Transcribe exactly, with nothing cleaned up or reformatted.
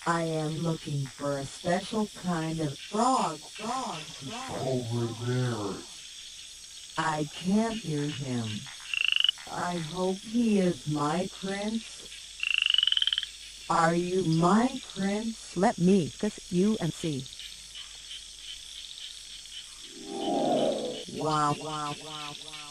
I am looking for a special kind of frog, frog, frog. Over there. I can't hear him. I hope he is my prince. Are you my prince? Let me kiss you and see. Wow, wow, wow, wow.